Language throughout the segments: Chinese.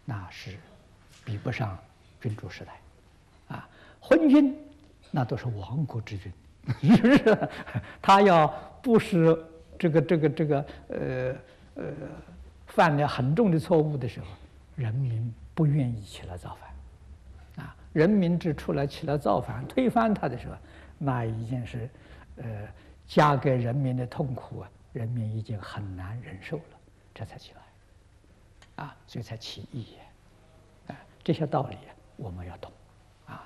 那是比不上君主时代，啊，昏君那都是亡国之君，是不是？他要不是犯了很重的错误的时候，人民不愿意起来造反，啊，人民出来起来造反推翻他的时候，那已经是加给人民的痛苦啊，人民已经很难忍受了，这才起来，啊，所以才起义，啊，这些道理我们要懂，啊。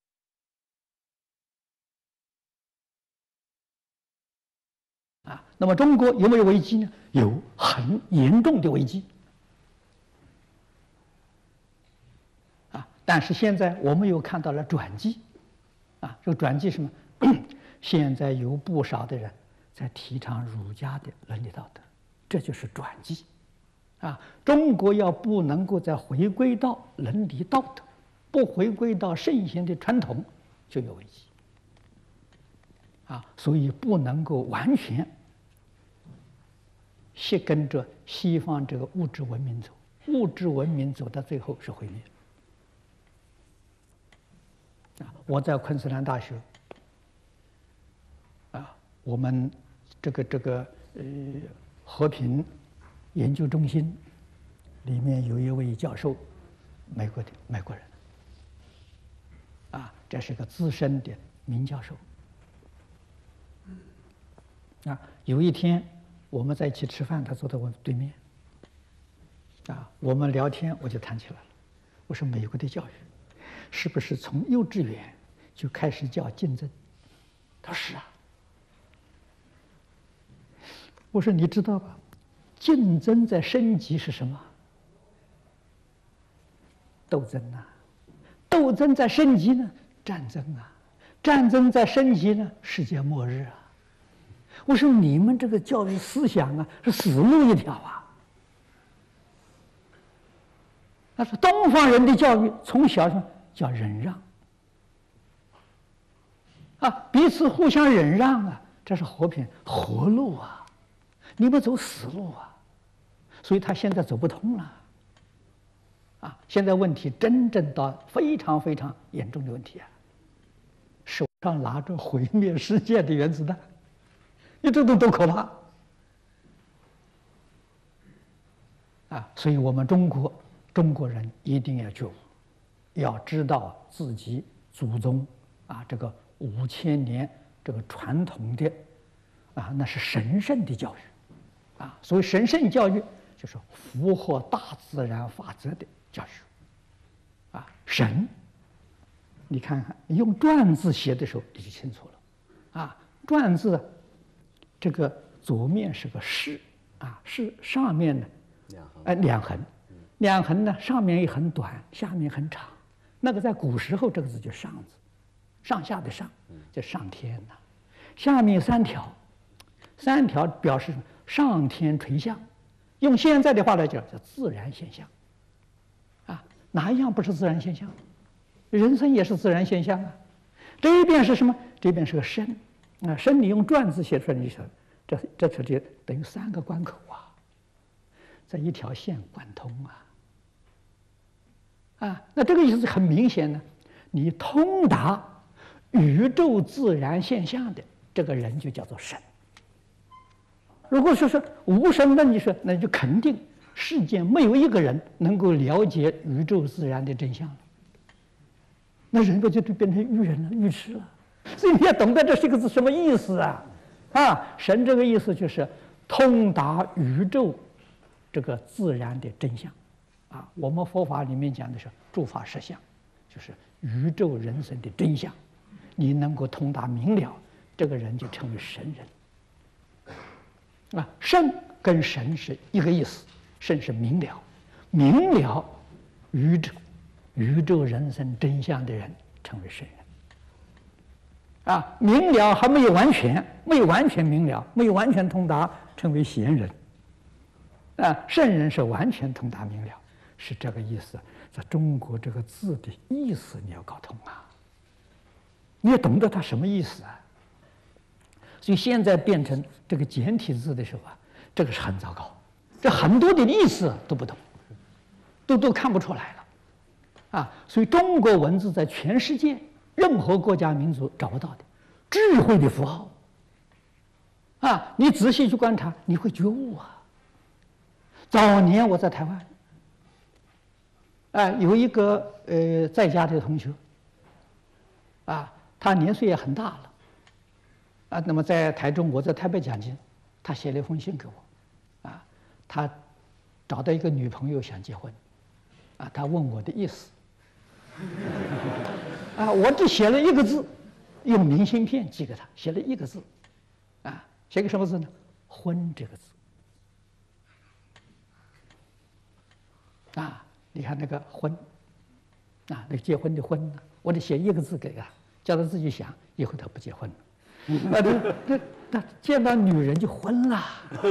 啊，那么中国有没有危机呢？有很严重的危机。啊，但是现在我们又看到了转机。啊，这个转机是什么？现在有不少的人在提倡儒家的伦理道德，这就是转机。啊，中国要不能够再回归到伦理道德，不回归到圣贤的传统，就有危机。啊，所以不能够完全跟着西方这个物质文明走，物质文明走到最后是毁灭。啊，我在昆士兰大学，啊，我们和平研究中心里面有一位教授，美国人，啊，这是个资深的名教授。啊，有一天我们在一起吃饭，他坐在我对面。啊，我们聊天，我就谈起来了。我说美国的教育是不是从幼稚园就开始教竞争？他说是啊。我说你知道吧，竞争在升级是什么？斗争啊，斗争在升级呢，战争啊，战争在升级呢，世界末日啊。我说你们这个教育思想啊，是死路一条啊。他说东方人的教育从小叫忍让，啊，彼此互相忍让啊，这是和平活路啊。你们走死路啊，所以他现在走不通了。啊，现在问题真正到非常非常严重的问题啊，手上拿着毁灭世界的原子弹。你这都多可怕！啊，所以我们中国人一定要觉悟，要知道自己祖宗啊这个5000年这个传统的啊，那是神圣的教育，啊，所谓神圣教育就是符合大自然法则的教育，啊，神，你看看用篆字写的时候你就清楚了，啊，篆字。这个左面是个士，啊，士上面呢，两横呢，上面一横短，下面很长。那个在古时候这个字就上字，上下的上，就上天呐。下面3条，3条表示上天垂象，用现在的话来讲叫自然现象。啊，哪一样不是自然现象？人生也是自然现象啊。这一边是什么？这边是个身。啊，身你用篆字写出来，你想，这就等于3个关口啊，这一条线贯通啊，啊，那这个意思很明显呢，你通达宇宙自然现象的这个人就叫做神。如果说是无神论，你说那就肯定世间没有一个人能够了解宇宙自然的真相了，那人不就变成愚人了、愚痴了？所以你要懂得这4个字什么意思啊？啊，神这个意思就是通达宇宙这个自然的真相，啊，我们佛法里面讲的是诸法实相，就是宇宙人生的真相。你能够通达明了，这个人就成为神人。啊，圣跟神是一个意思，圣是明了，明了宇宙人生真相的人成为圣人。啊，明了还没有完全明了，没有完全通达，成为贤人。啊，圣人是完全通达明了，是这个意思。在中国这个字的意思你要搞通啊，你要懂得它什么意思啊。所以现在变成这个简体字的时候啊，这个是很糟糕，这很多的意思都不懂。 都看不出来了，啊，所以中国文字在全世界任何国家民族找不到的智慧的符号，啊，你仔细去观察，你会觉悟啊。早年我在台湾，啊，有一个在家的同学，啊，他年岁也很大了，啊，那么在台中，我在台北讲经，他写了一封信给我，啊，他找到一个女朋友想结婚，啊，他问我的意思，啊，我只写了一个字，用明信片寄给他，写了一个字，啊，写个什么字呢？婚这个字。啊，你看那个婚，啊，那个结婚的婚呢，我得写一个字给他，叫他自己想，以后他不结婚了。他见到女人就昏了。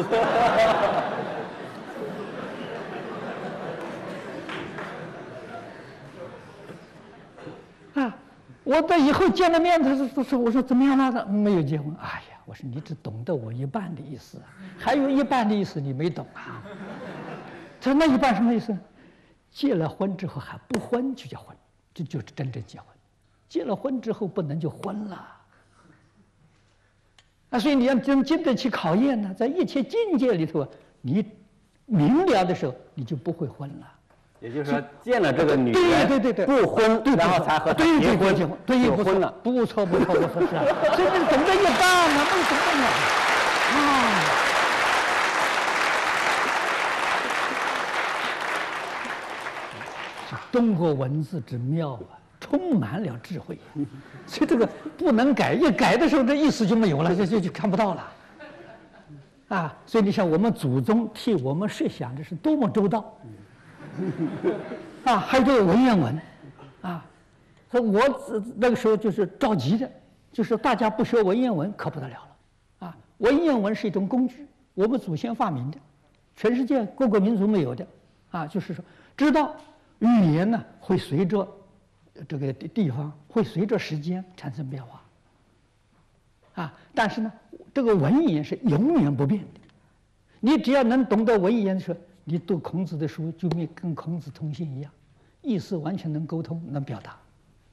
啊，我到以后见了面，他说我说怎么样了？他没有结婚。哎呀，我说你只懂得我一半的意思，还有一半的意思你没懂啊。他说那一半什么意思？结了婚之后还不婚就叫婚，这就是真正结婚。结了婚之后不能就婚了。啊，所以你要真经得起考验呢，在一切境界里头，你明了的时候，你就不会婚了。 也就是说，见了这个女人， 对， 不婚，然后才和她结婚， 就婚了。 不错，是啊，所以你懂得一半呢，没懂得啊。中国文字之妙啊，充满了智慧，所以这个不能改，一改的时候这意思就没有了，就看不到了，啊！所以你想，我们祖宗替我们设想的是多么周到，啊！还有这个文言文，啊，我那个时候就是着急的，就是大家不学文言文可不得了了，啊！文言文是一种工具，我们祖先发明的，全世界各个民族没有的，啊，就是说知道。语言呢会随着这个地方，会随着时间产生变化，啊，但是呢，这个文言是永远不变的。你只要能懂得文言的时候，你读孔子的书就跟孔子通信一样，意思完全能沟通，能表达。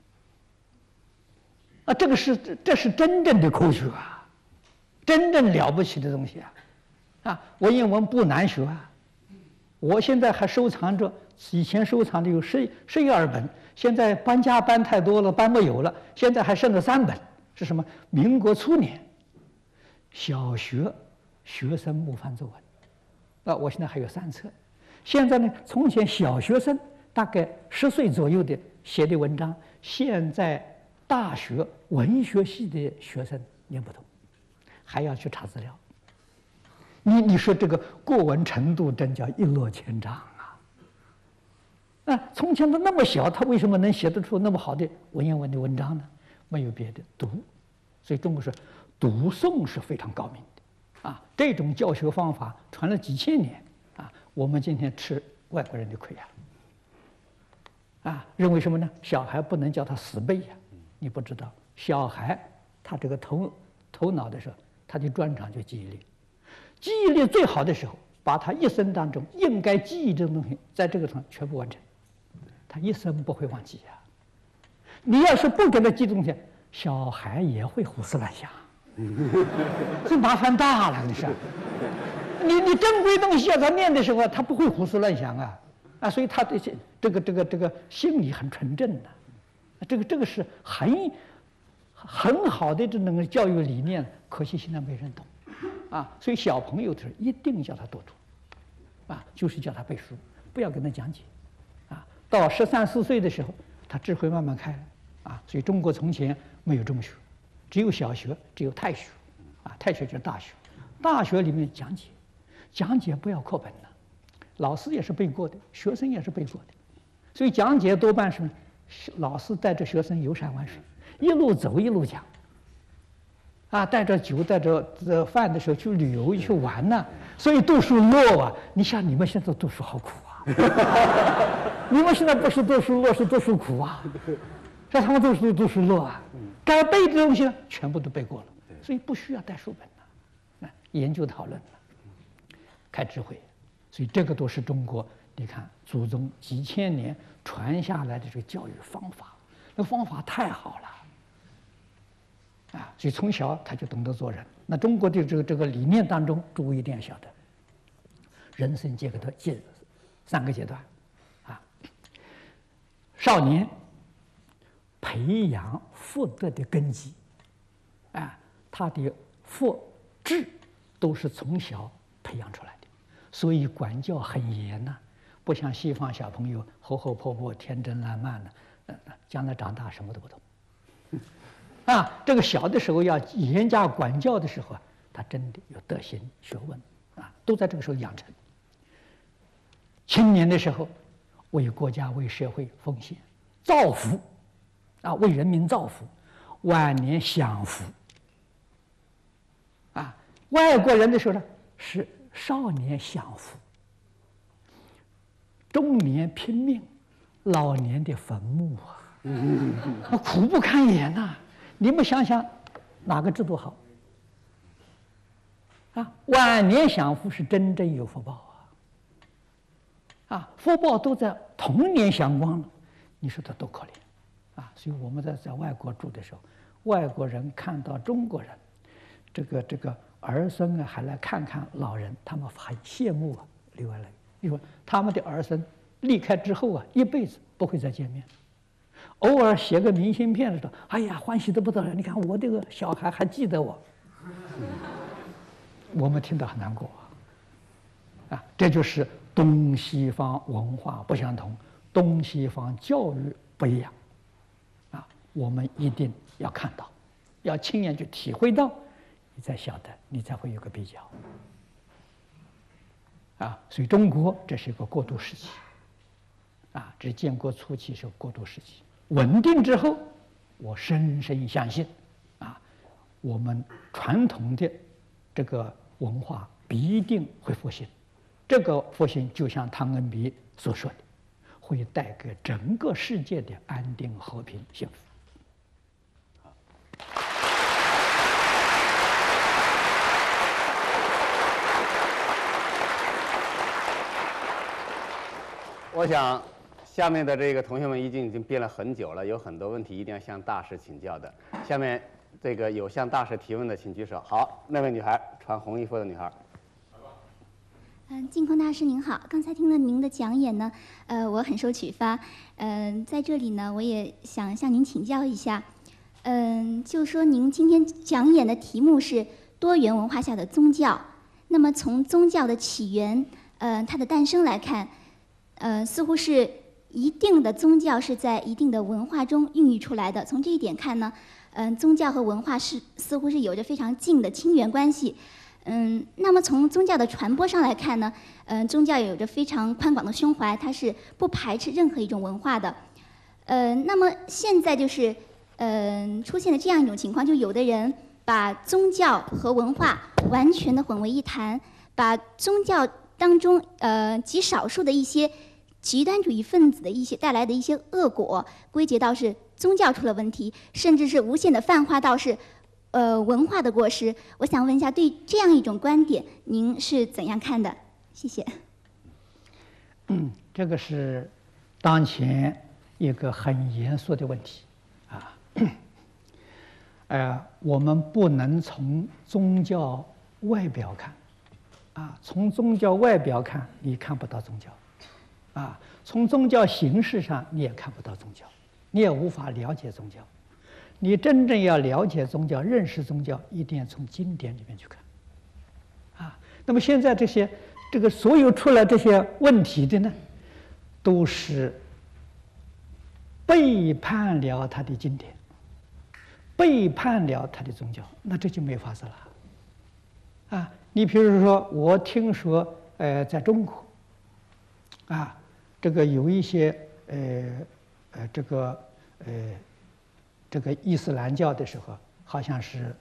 啊，这是真正的科学啊，真正了不起的东西啊！啊，文言文不难学啊，我现在还收藏着。以前收藏的有12本，现在搬家搬太多了，搬没有了。现在还剩了3本，是什么？民国初年小学学生模范作文，啊，我现在还有3册。现在呢，从前小学生大概10岁左右的写的文章，现在大学文学系的学生念不懂，还要去查资料。你说这个过文程度真叫一落千丈。啊，从前他那么小，他为什么能写得出那么好的文言文的文章呢？没有别的，读。所以中国说，读诵是非常高明的，啊，这种教学方法传了几千年，啊，我们今天吃外国人的亏啊，认为什么呢？小孩不能叫他死背呀，你不知道，小孩他这个头脑的时候，他的专长就记忆力，记忆力最好的时候，把他一生当中应该记忆这种东西，在这个上全部完成。他一生不会忘记呀。你要是不给他记东西，小孩也会胡思乱想，这麻烦大了。你说，你正规东西要他念的时候，他不会胡思乱想啊，所以他的这个心理很纯正的，这个是很好的这种教育理念，可惜现在没人懂啊。所以小朋友的时候一定叫他多读，啊，就是叫他背书，不要跟他讲解。到13、14岁的时候，他智慧慢慢开了啊。所以中国从前没有中学，只有小学，只有太学，啊，太学就是大学。大学里面讲解不要课本了，老师也是背过的，学生也是背过的，所以讲解多半是老师带着学生游山玩水，一路走一路讲，啊，带着酒带着饭的时候去旅游去玩呢，所以读书乐啊。你想你们现在读书好苦啊。你们现在不是读书乐，是读书苦啊！让他们读书乐啊！该背的东西呢，全部都背过了，所以不需要带书本了，研究讨论了，开智慧，所以这个都是中国的你看祖宗几千年传下来的这个教育方法，那方法太好了。所以从小他就懂得做人。那中国的这个理念当中，诸位一定要晓得，人生阶3个阶段，少年培养福德的根基，他的福智都是从小培养出来的，所以管教很严呐，不像西方小朋友活活泼泼、天真烂漫的，将来长大什么都不懂。这个小的时候要严加管教的时候他真的有德行学问都在这个时候养成。青年的时候为国家为社会奉献造福为人民造福，晚年享福外国人的时候呢是少年享福，中年拼命，老年的坟墓苦不堪言呐。你们想想，哪个制度好？晚年享福是真正有福报福报都在童年享光了，你说他多可怜所以我们在外国住的时候，外国人看到中国人，这个儿孙还来看看老人，他们很羡慕刘爱磊，因为他们的儿孙离开之后一辈子不会再见面。偶尔写个明信片的时候，哎呀，欢喜得不得了！你看我这个小孩还记得我，我们听得很难过这就是东西方文化不相同，东西方教育不一样我们一定要看到，要亲眼去体会到，你才晓得，你才会有个比较所以中国这是一个过渡时期这是建国初期是过渡时期。稳定之后，我深深相信我们传统的这个文化必定会复兴。这个复兴就像汤恩比所说的，会带给整个世界的安定、和平、幸福。 我想下面的这个同学们已经编了很久了，有很多问题一定要向大师请教的。下面这个有向大师提问的，请举手。好，那位女孩，穿红衣服的女孩。 净空大师您好，刚才听了您的讲演呢，我很受启发。在这里呢，我也想向您请教一下。就说您今天讲演的题目是多元文化下的宗教，那么从宗教的起源，它的诞生来看，似乎是一定的宗教是在一定的文化中孕育出来的。从这一点看呢，宗教和文化似乎是有着非常近的亲缘关系。那么从宗教的传播上来看呢，宗教有着非常宽广的胸怀，它是不排斥任何一种文化的。那么现在就是出现了这样一种情况，就有的人把宗教和文化完全的混为一谈，把宗教当中极少数的一些极端主义分子的一些带来的一些恶果归结到是宗教出了问题，甚至是无限的泛化到是文化的过失。我想问一下，对这样一种观点，您是怎样看的？谢谢。 这个是当前一个很严肃的问题我们不能从宗教外表看从宗教外表看，你看不到宗教从宗教形式上你也看不到宗教，你也无法了解宗教。你真正要了解宗教、认识宗教，一定要从经典里面去看那么现在这个所有出来这些问题的呢，都是背叛了他的经典，背叛了他的宗教，那这就没法子了你比如说，我听说在中国这个有一些这个伊斯兰教的时候，好像是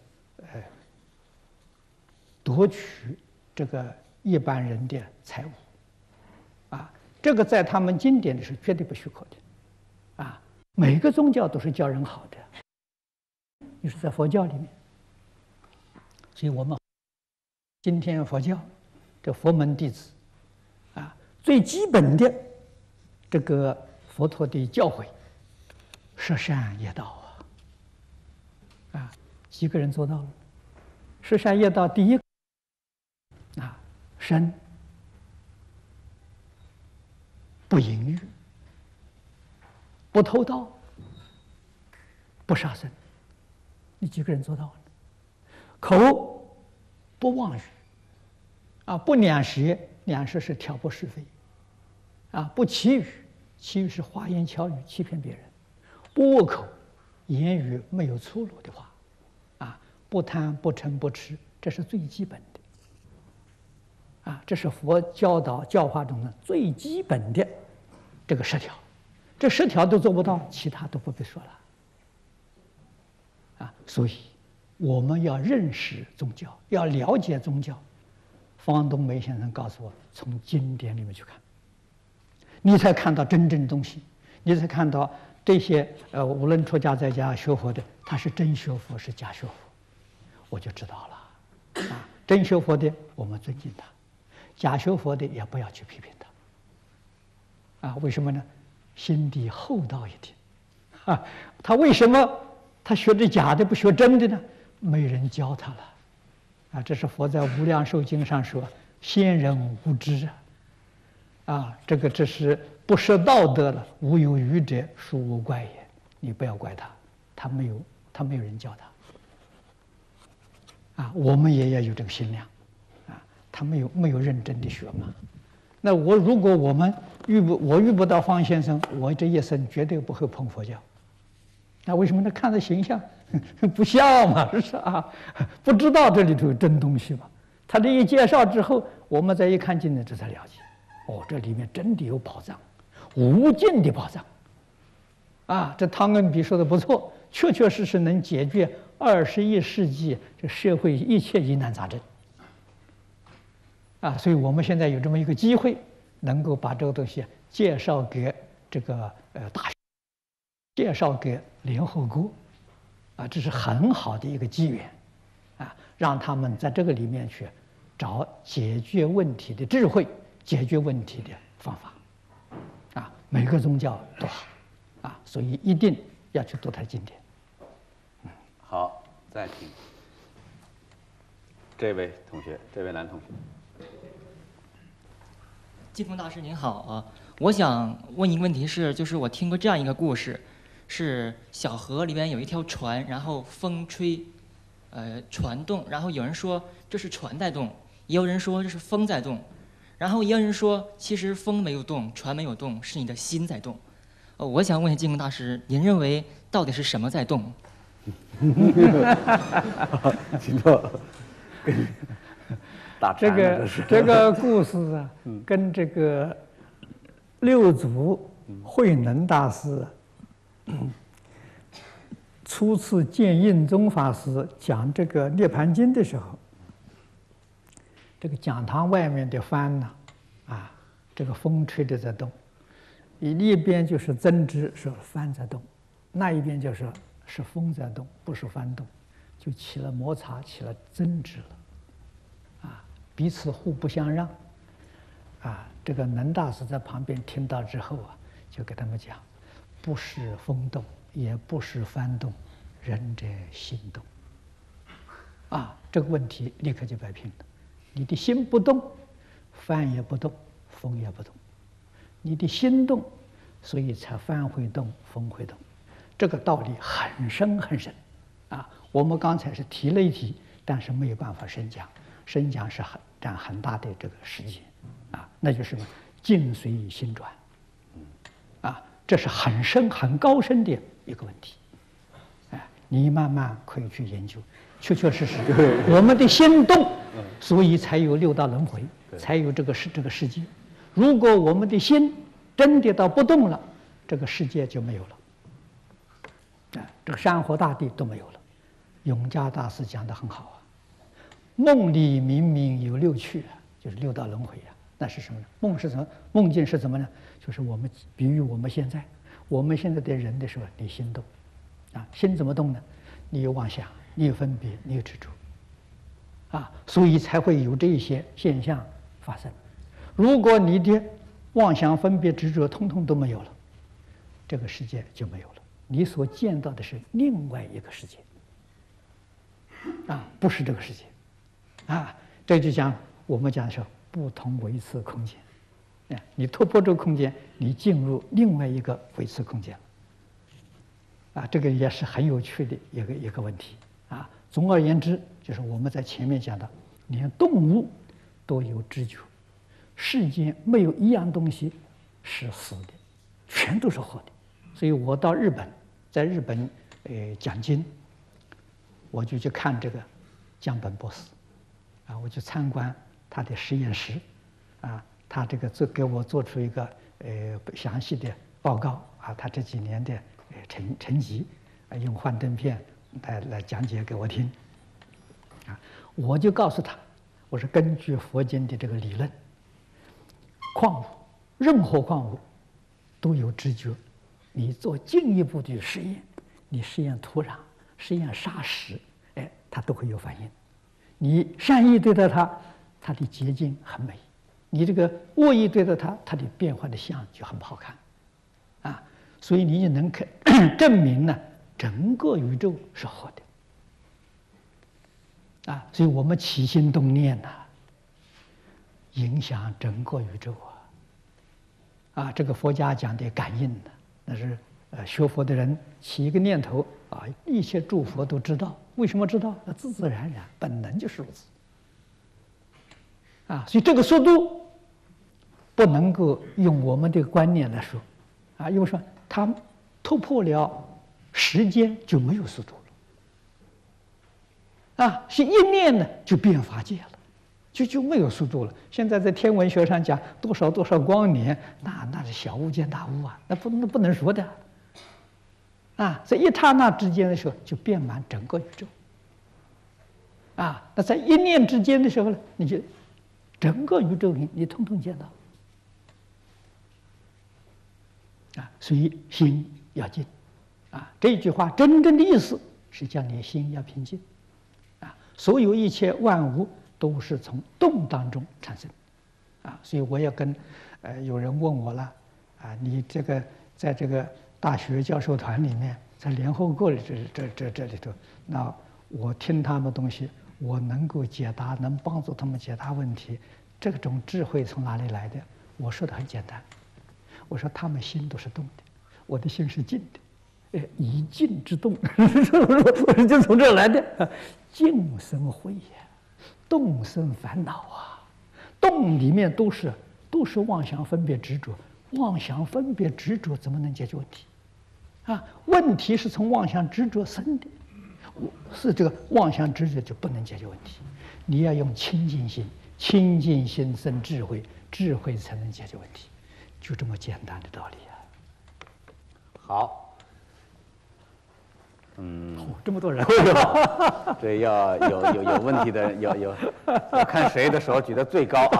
夺取这个一般人的财物这个在他们经典里是绝对不许可的每个宗教都是教人好的，你是在佛教里面，所以我们今天佛教这佛门弟子最基本的这个佛陀的教诲，十善业道啊，几个人做到了？十善业道第一个啊，身不淫欲，不偷盗，不杀生，你几个人做到了？口不妄语，啊，不两舌，两舌是挑拨是非，啊，不绮语，绮语是花言巧语欺骗别人，不恶口，言语没有粗鲁的话，啊，不贪不嗔不痴，这是最基本的，啊，这是佛教导教化中的最基本的这个10条，这10条都做不到，其他都不必说了，啊，所以我们要认识宗教，要了解宗教。方东梅先生告诉我，从经典里面去看，你才看到真正的东西，你才看到这些无论出家在家学佛的，他是真学佛是假学佛，我就知道了。啊，真学佛的我们尊敬他，假学佛的也不要去批评他。啊，为什么呢？心地厚道一点。啊，他为什么他学的假的不学真的呢？没人教他了。啊，这是佛在《无量寿经》上说：“先人无知啊，啊，这是不识道德了。无有愚者，殊无怪也。”你不要怪他，他没有人教他。啊，我们也要有这个心量，啊，他没有认真的学嘛。那如果我遇不到方先生，我这一生绝对不会碰佛教。那为什么呢？看着形象不像嘛，是啊，不知道这里头有真东西嘛。他这一介绍之后，我们再一看经呢，这才了解，哦，这里面真的有宝藏，无尽的宝藏。啊，这汤恩比说的不错，确确实实能解决21世纪这社会一切疑难杂症。啊，所以我们现在有这么一个机会，能够把这个东西介绍给这个大学，介绍给联合国，啊，这是很好的一个机缘，啊，让他们在这个里面去找解决问题的智慧，解决问题的方法，啊，每个宗教都好，啊，所以一定要去读它的经典。 好，再听这位同学，这位男同学。 净空大师您好啊，我想问一个问题是，就是我听过这样一个故事，是小河里边有一条船，然后风吹，船动，然后有人说这是船在动，也有人说这是风在动，然后也有人说其实风没有动，船没有动，是你的心在动。我想问一下净空大师，您认为到底是什么在动？ 请坐。 这个故事啊，跟这个六祖慧能大师初次见印宗法师讲这个《涅盘经》的时候，这个讲堂外面的帆呢，啊，这个风吹着在动，一边就是增知说帆在动，那一边就是风在动，不是帆动，就起了摩擦，起了争执了。彼此互不相让，啊，这个能大师在旁边听到之后啊，就给他们讲，不是风动，也不是帆动，人者心动。啊，这个问题立刻就摆平了。你的心不动，帆也不动，风也不动；你的心动，所以才帆会动，风会动。这个道理很深很深，啊，我们刚才是提了一提，但是没有办法深讲。深讲是占很大的这个时间，啊，那就是境随心转，啊，这是很深很高深的一个问题，哎，你慢慢可以去研究，确确实实，我们的心动，所以才有六道轮回，才有这个世界。如果我们的心真的到不动了，这个世界就没有了，啊，这个山河大地都没有了。永嘉大师讲得很好啊。梦里明明有六趣，就是六道轮回啊。那是什么呢？梦是什么？梦境是什么呢？就是我们比喻我们现在的人的时候，你心动，啊，心怎么动呢？你有妄想，你有分别，你有执着，啊，所以才会有这些现象发生。如果你的妄想分别执着通通都没有了，这个世界就没有了。你所见到的是另外一个世界，不是这个世界，这就讲我们讲的是不同维次空间。你突破这个空间，你进入另外一个维次空间了。这个也是很有趣的一个问题。总而言之，就是我们在前面讲的，连动物都有知觉，世间没有一样东西是死的，全都是活的。所以我到日本，在日本讲经，我就去看这个江本博士，我去参观他的实验室，他这个给我做出一个详细的报告他这几年的成绩，用幻灯片来讲解给我听，我就告诉他，我说根据佛经的这个理论，矿物任何矿物都有知觉，你做进一步的实验，你实验土壤、实验砂石，它都会有反应。你善意对待它，它的结晶很美；你这个恶意对待它，它的变化的相就很不好看。所以你就能证明呢，整个宇宙是活的。所以我们起心动念影响整个宇宙这个佛家讲的感应那是学佛的人起一个念头一切诸佛都知道。为什么知道？自自然然，本能就是如此。所以这个速度不能够用我们的观念来说因为说它突破了时间就没有速度了是一念呢就变法界了，就没有速度了。现在在天文学上讲多少多少光年，那是小巫见大巫那不能说的在一刹那之间的时候就遍满整个宇宙那在一念之间的时候呢，你就整个宇宙你通通见到所以心要静这句话真正的意思是叫你心要平静所有一切万物都是从动当中产生所以我也跟有人问我了你这个在这个大学教授团里面，在联合国这里头，那我听他们东西，我能够解答，能帮助他们解答问题，这种智慧从哪里来的？我说的很简单，我说他们心都是动的，我的心是静的，以静制动，我说就从这儿来的，静生慧呀，动生烦恼动里面都是妄想分别执着，妄想分别执着怎么能解决问题？问题是从妄想执着生的，是这个妄想执着就不能解决问题。你要用清净心，清净心生智慧，智慧才能解决问题，就这么简单的道理好， 这么多人， 这要有问题的，有看谁的手举得最高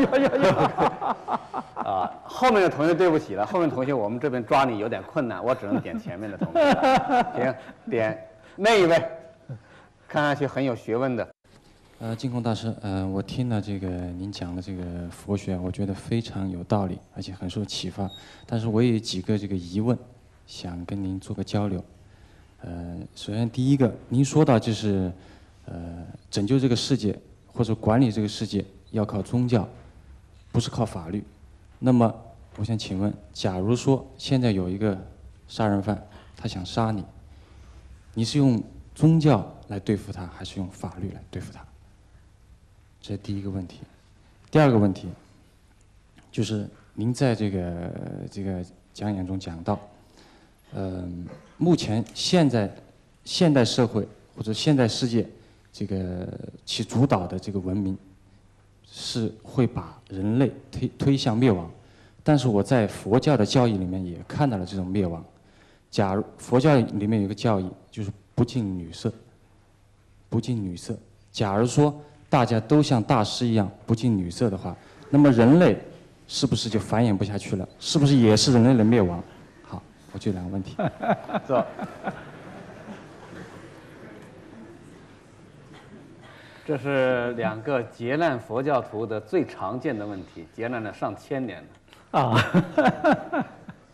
有后面的同学对不起了，后面同学我们这边抓你有点困难，我只能点前面的同学了。行，点那一位，看上去很有学问的。 净空大师，我听了这个您讲的这个佛学，我觉得非常有道理，而且很受启发。但是我也有几个这个疑问，想跟您做个交流。首先第一个，您说到就是拯救这个世界或者管理这个世界要靠宗教，不是靠法律。那么我想请问，假如说现在有一个杀人犯，他想杀你，你是用宗教来对付他，还是用法律来对付他？这是第一个问题。第二个问题就是您在这个讲演中讲到，目前现代社会或者现代世界这个起主导的这个文明是会把人类推向灭亡，但是我在佛教的教义里面也看到了这种灭亡。假如佛教里面有一个教义就是不近女色，不近女色。假如说大家都像大师一样不近女色的话，那么人类是不是就繁衍不下去了？是不是也是人类的灭亡？好，我就两个问题。 走。这是两个劫难佛教徒的最常见的问题，劫难了上千年了。 啊。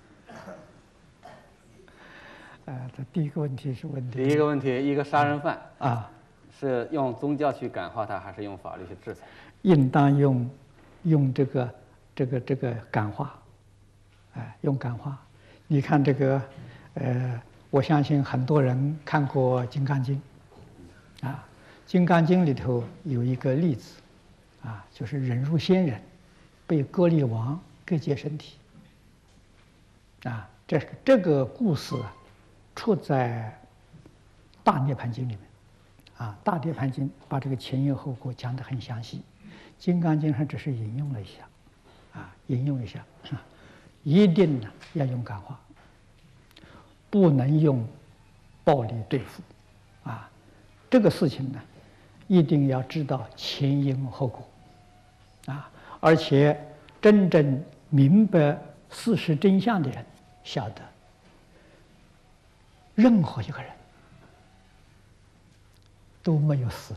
这第一个问题是问第一个问题，一个杀人犯啊， 是用宗教去感化他，还是用法律去制裁？ 应当用这个感化，用感化。你看这个，我相信很多人看过《金刚经》，啊，《金刚经》里头有一个例子，啊，就是忍辱仙人被歌利王割截身体，啊，这个故事啊，出在《大涅盘经》里面，啊，《大涅盘经》把这个前因后果讲得很详细，《金刚经》上只是引用了一下，啊，引用一下，一定呢要用感化，不能用暴力对付，啊，这个事情呢，一定要知道前因后果，啊，而且真正明白事实真相的人晓得，任何一个人都没有死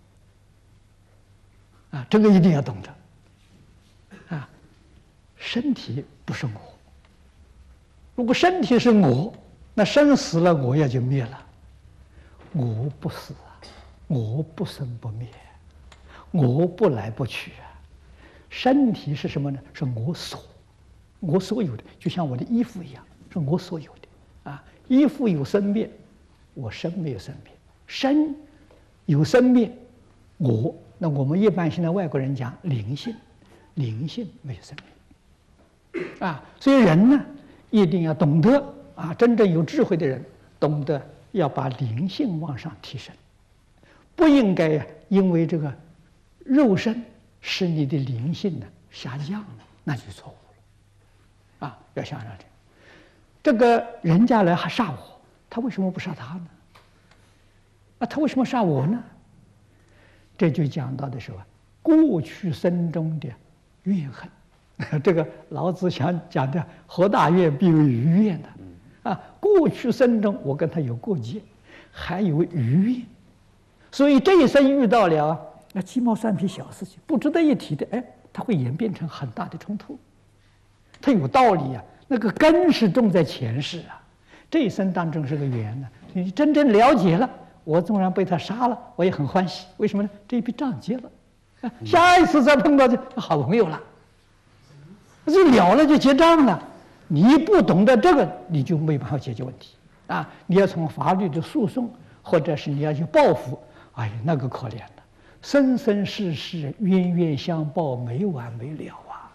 的，啊，这个一定要懂得，啊，身体不是我，如果身体是我，那生死了我也就灭了，我不死啊，我不生不灭，我不来不去啊，身体是什么呢？是我所有的，就像我的衣服一样，是我所有的啊。衣服有生灭，我身没有生灭，身有生灭，那我们一般现在外国人讲灵性没有生灭啊。所以人呢，一定要懂得啊，真正有智慧的人懂得要把灵性往上提升，不应该因为这个肉身使你的灵性呢下降了，那就错误了啊！要想想这个人家来还杀我，他为什么不杀他呢？啊，他为什么杀我呢？这就讲到的是过去生中的怨恨。这个老子想讲的“何大怨，必有余怨”的啊，过去生中我跟他有过节，还有余怨，所以这一生遇到了那鸡毛蒜皮小事情，不值得一提的，它会演变成很大的冲突。它有道理啊，那个根是种在前世啊，这一生当中是个缘呢。你真正了解了，我纵然被他杀了，我也很欢喜。为什么呢？这一笔账结了，下一次再碰到就好朋友了，这了了就结账了。你不懂得这个，你就没办法解决问题啊！你要从法律的诉讼，或者是你要去报复，哎呀，那个可怜了，生生世世冤冤相报，没完没了啊！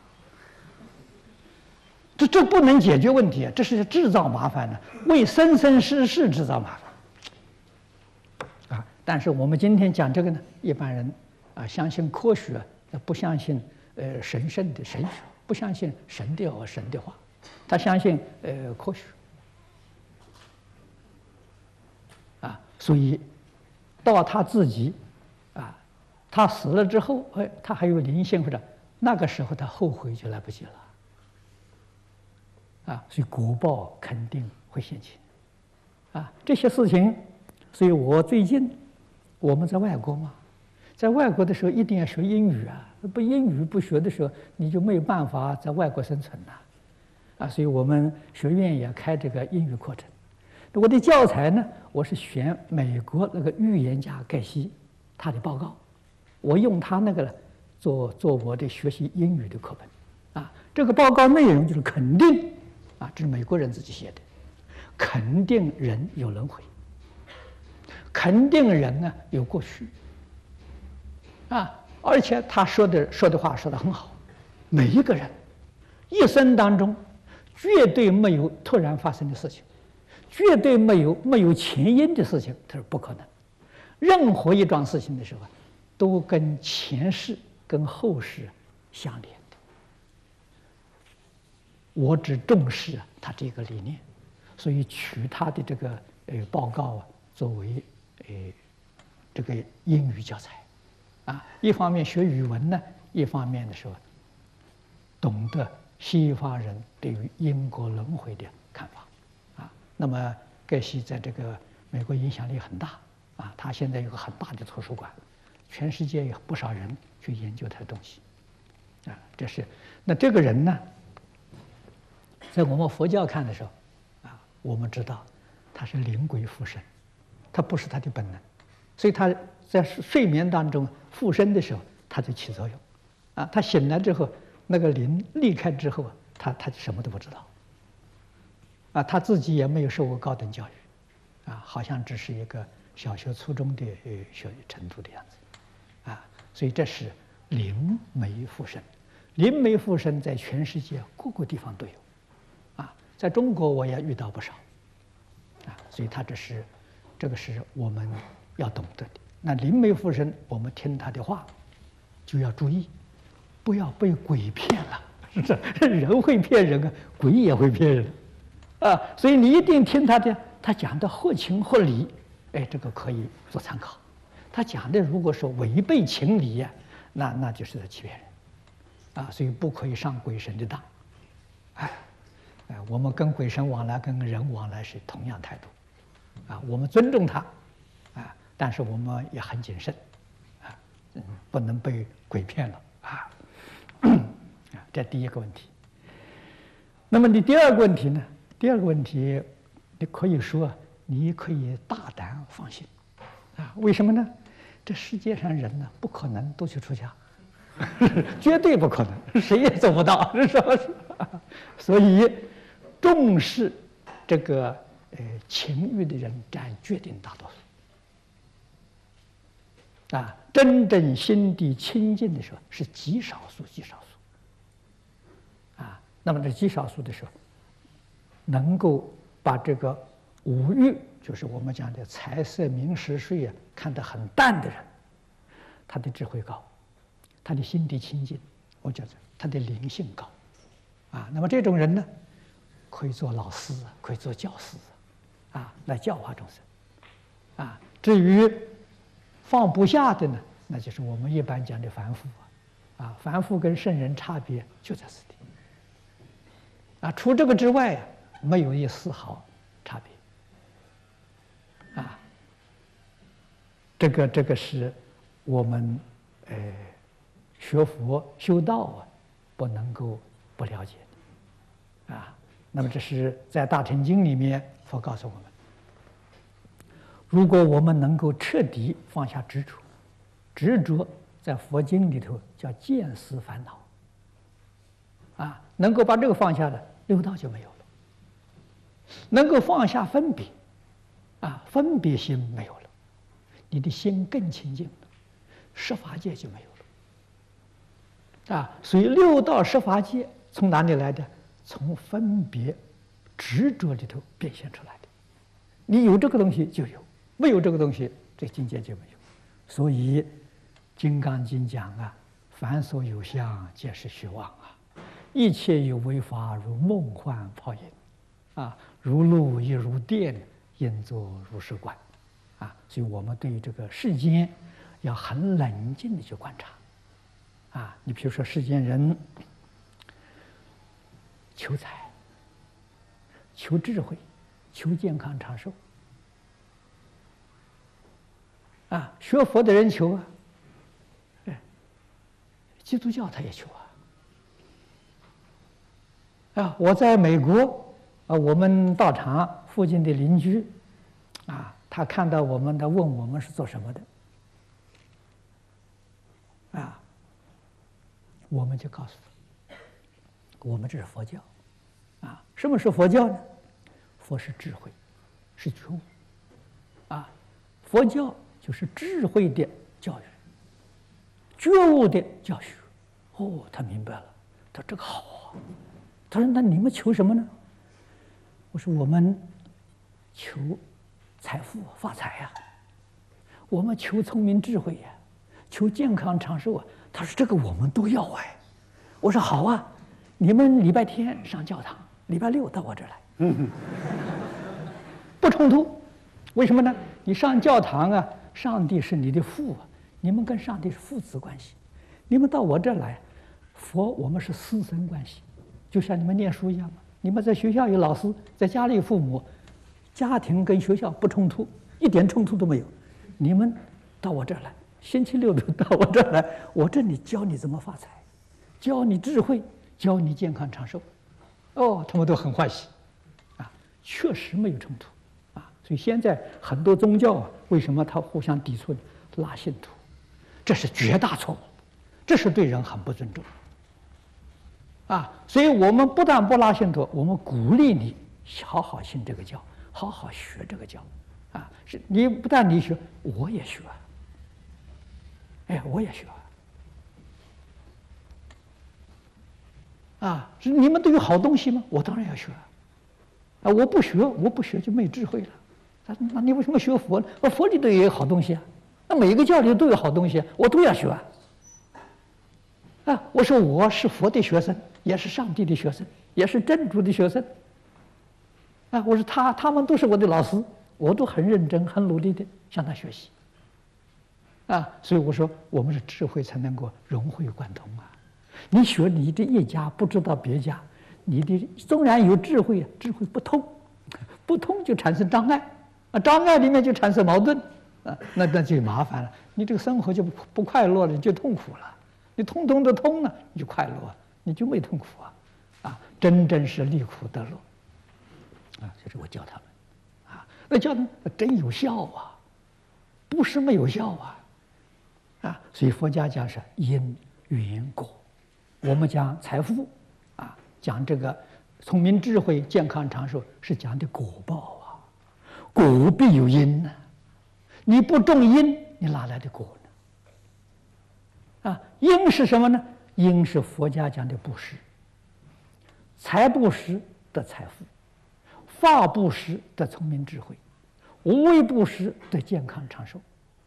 这不能解决问题啊，这是制造麻烦的，为生生世世制造麻烦啊！但是我们今天讲这个呢，一般人啊相信科学，不相信神圣的神学，不相信神的话，他相信科学啊，所以到他自己啊，他死了之后，他还有灵性或者那个时候他后悔就来不及了。啊，所以果报肯定会现前，啊，这些事情，所以我最近我们在外国嘛，在外国的时候一定要学英语啊，不英语不学的时候，你就没有办法在外国生存了，啊，所以我们学院也开这个英语课程。我的教材呢，我是选美国那个预言家盖西他的报告，我用他那个呢做我的学习英语的课本，啊，这个报告内容就是肯定。啊，这是美国人自己写的，肯定人有轮回，肯定人呢有过去，啊，而且他说的话说得很好，每一个人一生当中绝对没有突然发生的事情，绝对没有前因的事情，他说不可能，任何一桩事情的时候，都跟前世跟后世相连。我只重视他这个理念，所以取他的这个报告啊作为这个英语教材，啊，一方面学语文呢，一方面的时候懂得西方人对于因果轮回的看法，啊，那么盖西在这个美国影响力很大，啊，他现在有个很大的图书馆，全世界有不少人去研究他的东西，啊，这个人呢。 在我们佛教看的时候，啊，我们知道它是灵鬼附身，它不是它的本能，所以它在睡眠当中附身的时候，它就起作用。啊，他醒来之后，那个灵离开之后啊，他什么都不知道。啊，他自己也没有受过高等教育，啊，好像只是一个小学、初中的学程度的样子，啊，所以这是灵媒附身。灵媒附身在全世界各个地方都有，啊，在中国我也遇到不少，啊，所以这个是我们要懂得的。那灵媒附身，我们听他的话就要注意。不要被鬼骗了，是不是？人会骗人啊，鬼也会骗人，啊，所以你一定听他讲的合情合理，哎，这个可以做参考。他讲的如果说违背情理呀，那就是在欺骗人，啊，所以不可以上鬼神的当，哎，我们跟鬼神往来，跟人往来是同样态度，啊，我们尊重他，啊，但是我们也很谨慎，啊，不能被鬼骗了，啊。这第一个问题。那么你第二个问题呢？第二个问题，你可以说你可以大胆放心，啊，为什么呢？这世界上人呢，不可能都去出家，绝对不可能，谁也做不到，是不是？所以重视这个情欲的人占决定大多数。啊，真正心地清净的时候是极少数，极少数。啊，那么这极少数的时候，能够把这个五欲，就是我们讲的财色名食睡啊，看得很淡的人，他的智慧高，他的心地清净，我觉得他的灵性高。啊，那么这种人呢，可以做老师，可以做教师，啊，来教化众生。啊，至于放不下的呢，那就是我们一般讲的凡夫，啊，凡夫跟圣人差别就在此地，啊，除这个之外啊，没有一丝毫差别，啊，这个是我们学佛修道啊，不能够不了解的，啊，那么这是在《大乘经》里面佛告诉我们。如果我们能够彻底放下执着，执着在佛经里头叫见思烦恼，啊，能够把这个放下了，六道就没有了；能够放下分别，啊，分别心没有了，你的心更清净了，十法界就没有了。啊，所以六道十法界从哪里来的？从分别执着里头变现出来的。你有这个东西就有。没有这个东西，这境界就没有。所以《金刚经》讲啊，凡所有相，皆是虚妄啊！一切有为法，如梦幻泡影，啊，如露亦如电，应作如是观，啊！所以我们对于这个世间要很冷静的去观察，啊！你比如说世间人求财、求智慧、求健康长寿。啊，学佛的人求啊，基督教他也求啊。啊，我在美国，啊，我们道场附近的邻居，啊，他看到我们，他问我们是做什么的，啊，我们就告诉他，我们这是佛教，啊，什么是佛教呢？佛是智慧，是觉悟，啊，佛教。就是智慧的教育，觉悟的教学。哦，他明白了，他说这个好啊。他说那你们求什么呢？我说我们求财富发财呀，我们求聪明智慧呀，求健康长寿啊。他说这个我们都要哎。我说好啊，你们礼拜天上教堂，礼拜六到我这儿来，不冲突。为什么呢？你上教堂啊。上帝是你的父啊，你们跟上帝是父子关系。你们到我这儿来，佛我们是师生关系，就像你们念书一样嘛。你们在学校有老师，在家里有父母，家庭跟学校不冲突，一点冲突都没有。你们到我这儿来，星期六都到我这儿来，我这里教你怎么发财，教你智慧，教你健康长寿。 哦，他们都很欢喜，啊，确实没有冲突，啊，所以现在很多宗教啊，为什么他互相抵触呢？拉信徒，这是绝大错误，这是对人很不尊重，啊，所以我们不但不拉信徒，我们鼓励你好好信这个教，好好学这个教，啊，是你不但你学，我也学，哎，我也学。啊，你们都有好东西吗？我当然要学，啊，我不学就没智慧了。那你为什么学佛呢？佛里头也有好东西啊，那每个教里都有好东西，我都要学。啊，我说我是佛的学生，也是上帝的学生，也是真主的学生。啊，我说他们都是我的老师，我都很认真、很努力的向他学习。啊，所以我说我们是智慧才能够融会贯通啊。你学你的一家，不知道别家，你的纵然有智慧，智慧不通，不通就产生障碍，啊，障碍里面就产生矛盾，啊，那就麻烦了。你这个生活就不快乐了，你就痛苦了。你通通的通了，你就快乐，你就没痛苦啊，啊，真正是离苦得乐，啊，就是我教他们，啊，那教他们真有效啊，不是没有效啊，啊，所以佛家讲是因缘果。我们讲财富，啊，讲这个聪明智慧、健康长寿，是讲的果报啊，果必有因呢，你不种因，你哪来的果呢？啊，因是什么呢？因是佛家讲的布施，财布施得财富，法布施得聪明智慧，无为布施得健康长寿。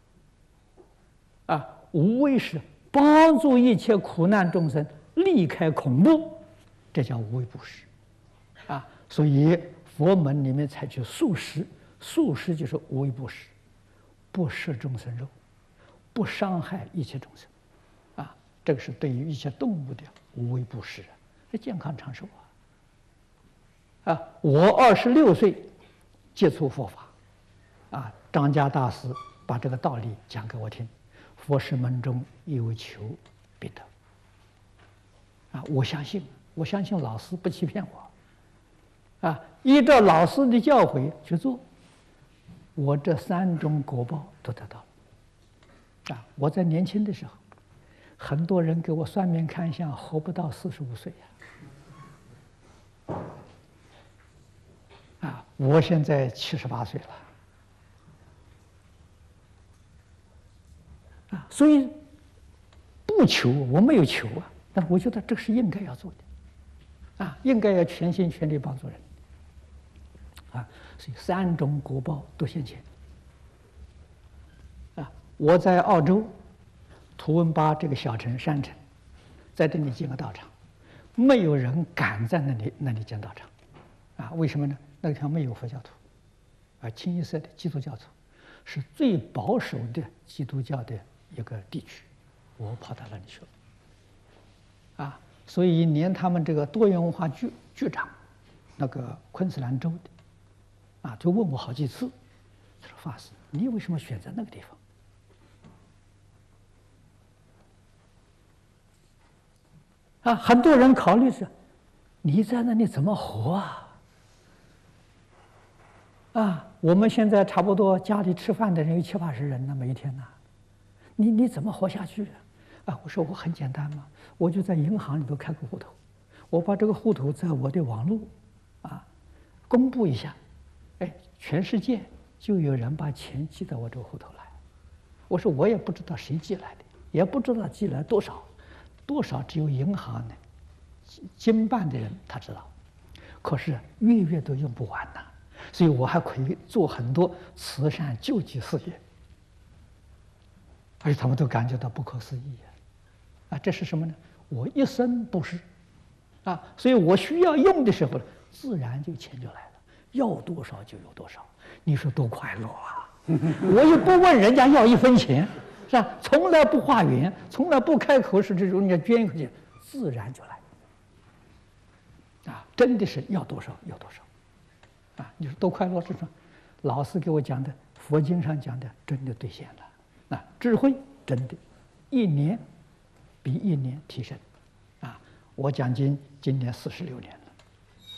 啊，无为是帮助一切苦难众生离开恐怖，这叫无为布施，啊，所以佛门里面采取素食，素食就是无为布施，不食众生肉，不伤害一切众生，啊，这个是对于一切动物的无为布施，这健康长寿啊！啊，我26岁接触佛法，啊，张家大师把这个道理讲给我听，佛事门中有求必得。啊，我相信老师不欺骗我，啊，依照老师的教诲去做，我这3种果报都得到了。啊，我在年轻的时候，很多人给我算命看相，活不到45岁呀。啊，我现在78岁了。啊，所以不求，我没有求啊。但我觉得这是应该要做的，啊，应该要全心全力帮助人，啊，所以3种果报都现前。啊，我在澳洲图文巴这个小城山城，在这里建个道场，没有人敢在那里建道场，啊，为什么呢？那个地方没有佛教徒，啊，清一色的基督教徒，是最保守的基督教的一个地区，我跑到那里去了。啊，所以连他们这个多元文化局长，那个昆士兰州的，啊，就问我好几次，他说：“法师，你为什么选择那个地方？”啊，很多人考虑是，你在那里怎么活啊？啊，我们现在差不多家里吃饭的人有70、80人呢，每一天呢，你怎么活下去啊？啊，我说我很简单嘛，我就在银行里头开个户头，我把这个户头在我的网络，啊，公布一下，哎，全世界就有人把钱寄到我这个户头来。我说我也不知道谁寄来的，也不知道寄来多少只有银行呢，经办的人他知道，可是月都用不完呐，所以我还可以做很多慈善救济事业，而且他们都感觉到不可思议啊！这是什么呢？我一生布施，啊，所以我需要用的时候呢，自然就钱就来了，要多少就有多少，你说多快乐啊！我也不问人家要1分钱，是吧？从来不化缘，从来不开口是这种，人家捐回去，自然就来。啊，真的是要多少要多少，啊，你说多快乐！这种老师给我讲的，佛经上讲的，真的兑现了。啊，智慧真的，1年比1年提升。啊，我讲经今年46年了。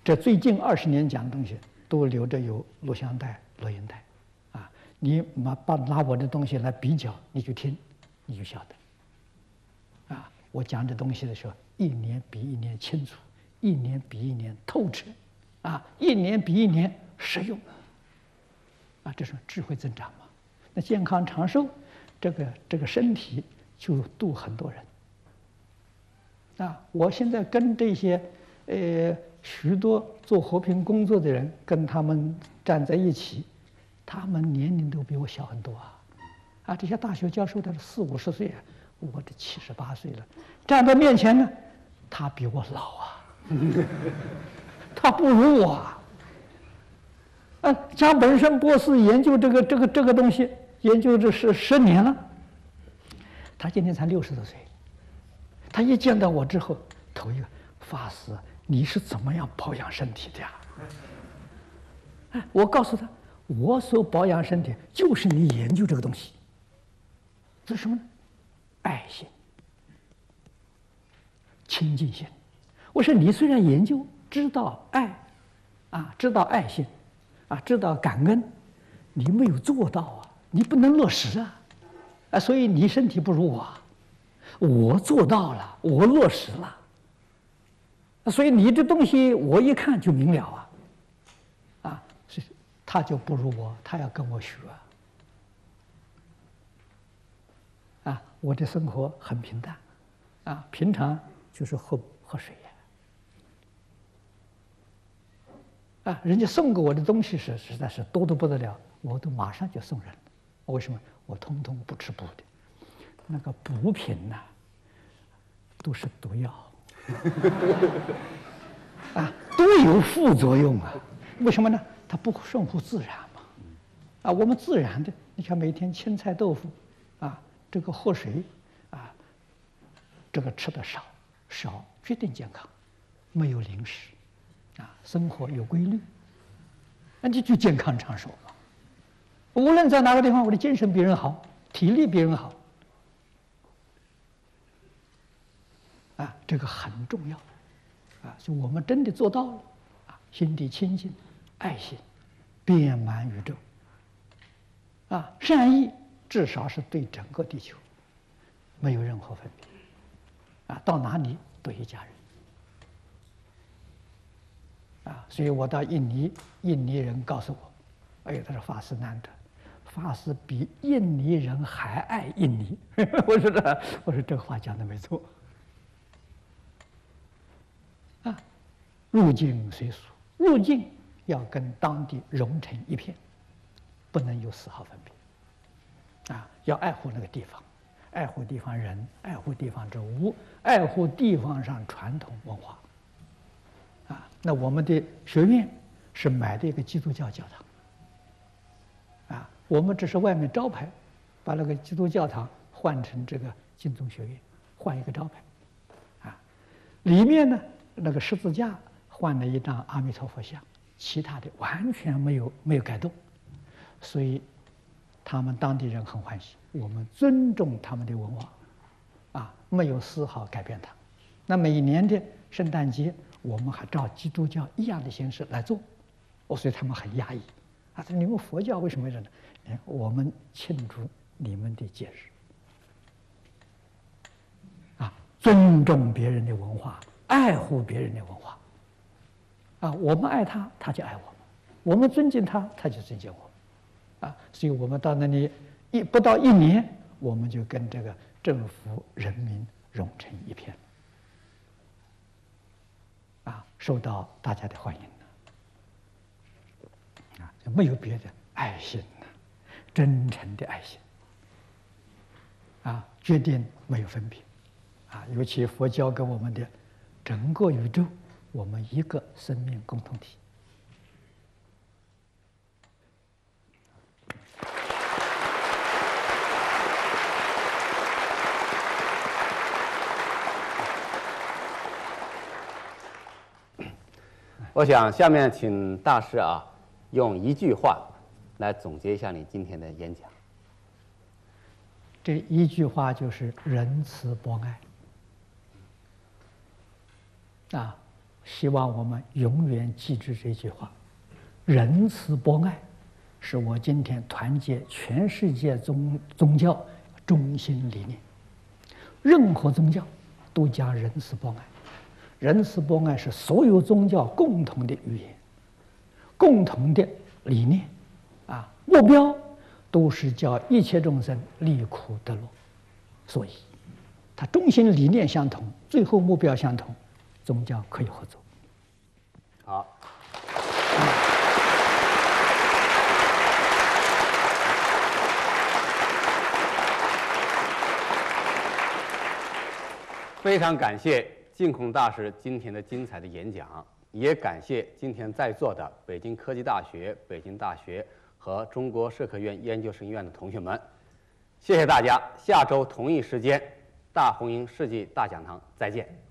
这最近20年讲的东西都留着有录像带、录音带，啊，你拿我的东西来比较，你就听，你就晓得。啊，我讲这东西的时候，一年比一年清楚，一年比一年透彻，啊，一年比一年实用。啊，这是智慧增长嘛。那健康长寿，这个身体就度很多人。啊，我现在跟这些许多做和平工作的人，跟他们站在一起，他们年龄都比我小很多啊。啊，这些大学教授的40、50岁，我这78岁了，站在面前呢，他比我老啊，他不如我啊。江本胜博士研究这个东西，研究这是10年了，他今年才60多岁。他一见到我之后，头一个法师，你是怎么样保养身体的呀？我告诉他，我所保养身体就是你研究这个东西。这是什么呢？爱心、亲近心。我说你虽然研究知道爱，啊，知道爱心，啊，知道感恩，你没有做到啊，你不能落实啊，啊，所以你身体不如我。我做到了，我落实了，所以你这东西我一看就明了啊，啊，所以他就不如我，他要跟我学啊，我的生活很平淡，啊，平常就是喝水呀，啊，人家送给我的东西实在是多得不得了，我都马上就送人。为什么？我通通不吃补的。那个补品呐，都是毒药，啊，都有副作用啊。为什么呢？它不顺乎自然嘛。啊，我们自然的，你看每天青菜豆腐，啊，这个喝水，啊，这个吃的少决定健康，没有零食，啊，生活有规律，那你就健康长寿嘛。无论在哪个地方，我的精神比人好，体力比人好。啊，这个很重要，啊，就我们真的做到了，啊，心地清净，爱心遍满宇宙，啊，善意至少是对整个地球没有任何分别，啊，到哪里都一家人，啊，所以我到印尼，印尼人告诉我，哎，他说法师难得，法师比印尼人还爱印尼，我说这话讲的没错。啊，入境随俗，入境要跟当地融成一片，不能有丝毫分别。啊，要爱护那个地方，爱护地方人，爱护地方之物，爱护地方上传统文化。啊，那我们的学院是买的一个基督教教堂。啊，我们只是外面招牌，把那个基督教堂换成这个净宗学院，换一个招牌。啊，里面呢？那个十字架换了一张阿弥陀佛像，其他的完全没有改动，所以他们当地人很欢喜。我们尊重他们的文化，啊，没有丝毫改变它。那每一年的圣诞节，我们还照基督教一样的形式来做，所以他们很压抑。啊，你们佛教为什么这样呢？我们庆祝你们的节日，啊，尊重别人的文化。爱护别人的文化，啊，我们爱他，他就爱我们；我们尊敬他，他就尊敬我们，啊，所以我们到那里不到1年，我们就跟这个政府人民融成一片，啊，受到大家的欢迎了，啊，没有别的爱心了，真诚的爱心，啊，决定没有分别，啊，尤其佛教给我们的。整个宇宙，我们一个生命共同体。 我想下面请大师啊，用一句话来总结一下你今天的演讲。 这一句话就是仁慈博爱。啊， 希望我们永远记住这句话：仁慈博爱，是我今天团结全世界宗教中心理念。任何宗教都讲仁慈博爱，仁慈博爱是所有宗教共同的语言，共同的理念，目标都是叫一切众生离苦得乐。所以，它中心理念相同，最后目标相同，宗教可以合作。 好。非常感谢净空大师今天的精彩的演讲，也感谢今天在座的北京科技大学、北京大学和中国社科院研究生院的同学们。谢谢大家，下周同一时间，大红鹰世纪大讲堂再见。